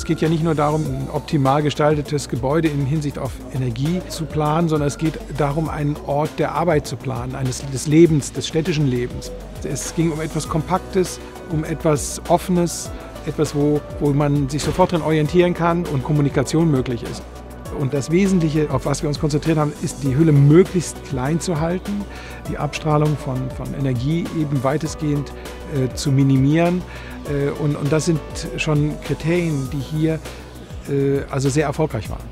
geht ja nicht nur darum, ein optimal gestaltetes Gebäude in Hinsicht auf Energie zu planen, sondern es geht darum, einen Ort der Arbeit zu planen, des Lebens, des städtischen Lebens. Es ging um etwas Kompaktes, um etwas Offenes, etwas, wo man sich sofort dran orientieren kann und Kommunikation möglich ist. Und das Wesentliche, auf was wir uns konzentriert haben, ist, die Hülle möglichst klein zu halten, die Abstrahlung von Energie eben weitestgehend zu minimieren. Und das sind schon Kriterien, die hier also sehr erfolgreich waren.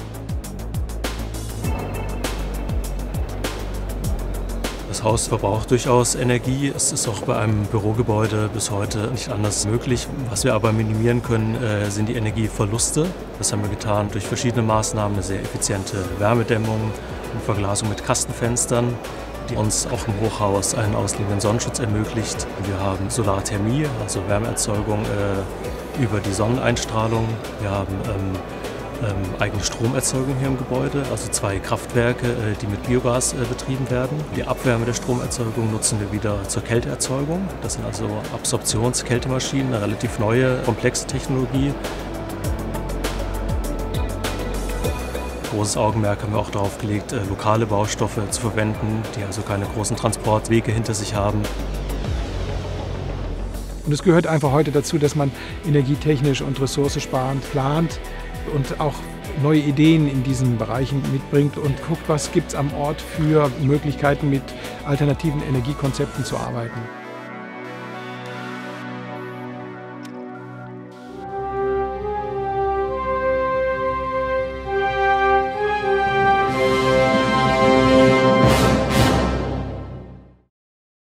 Das Haus verbraucht durchaus Energie. Es ist auch bei einem Bürogebäude bis heute nicht anders möglich. Was wir aber minimieren können, sind die Energieverluste. Das haben wir getan durch verschiedene Maßnahmen, eine sehr effiziente Wärmedämmung und Verglasung mit Kastenfenstern, die uns auch im Hochhaus einen ausliegenden Sonnenschutz ermöglicht. Wir haben Solarthermie, also Wärmeerzeugung über die Sonneneinstrahlung. Wir haben eigene Stromerzeugung hier im Gebäude, also 2 Kraftwerke, die mit Biogas betrieben werden. Die Abwärme der Stromerzeugung nutzen wir wieder zur Kälteerzeugung. Das sind also Absorptions-Kältemaschinen, eine relativ neue, komplexe Technologie. Großes Augenmerk haben wir auch darauf gelegt, lokale Baustoffe zu verwenden, die also keine großen Transportwege hinter sich haben. Und es gehört einfach heute dazu, dass man energietechnisch und ressourcensparend plant und auch neue Ideen in diesen Bereichen mitbringt und guckt, was gibt es am Ort für Möglichkeiten, mit alternativen Energiekonzepten zu arbeiten.